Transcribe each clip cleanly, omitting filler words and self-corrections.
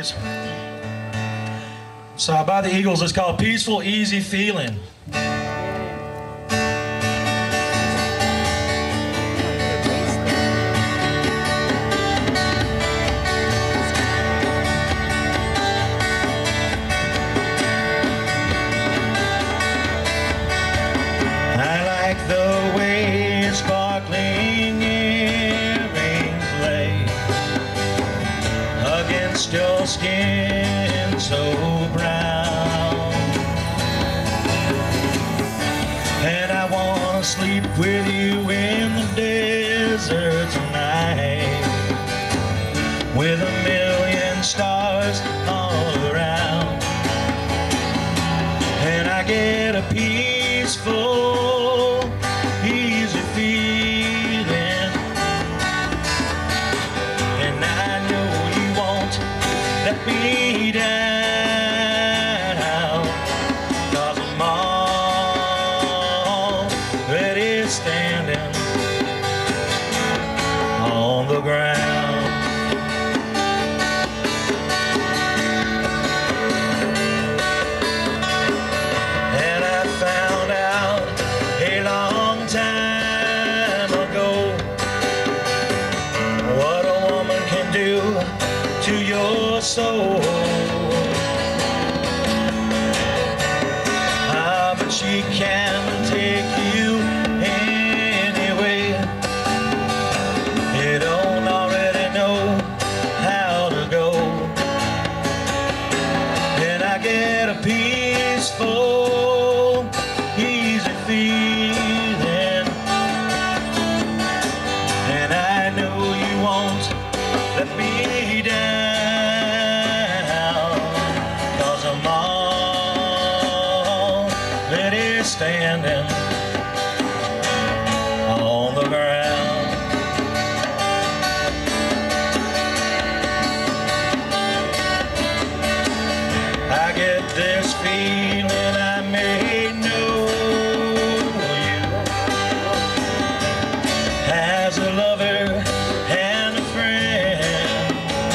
Years. So by the Eagles, it's called Peaceful, Easy Feeling. The way sparkling earrings lay against your skin so brown, and I wanna sleep with you in the desert tonight, with a million stars all around, and I get a peaceful, easy feeling, and I know you won't let me down, 'cause I'm already standing on the ground. And I found out a long time ago what a woman can do to your soul. But she can take you anyway. You don't already know how to go, and I get a peaceful, easy feeling, and I know you won't let me down, 'cause I'm already standing on the ground. I get this feeling I may know you as a lover and a friend.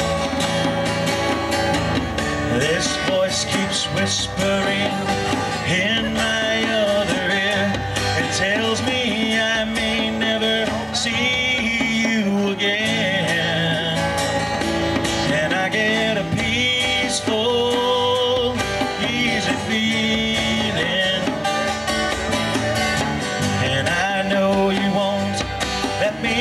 This voice keeps whispering in my other ear. It tells me I may never see you again, and I get a peaceful, easy feeling, and I know you won't let me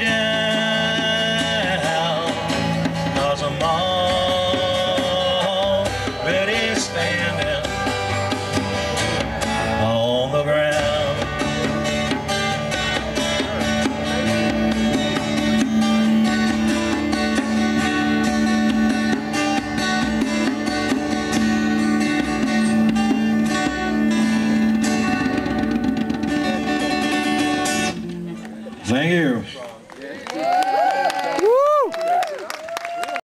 down, 'cause I'm already standing on the ground. Thank you.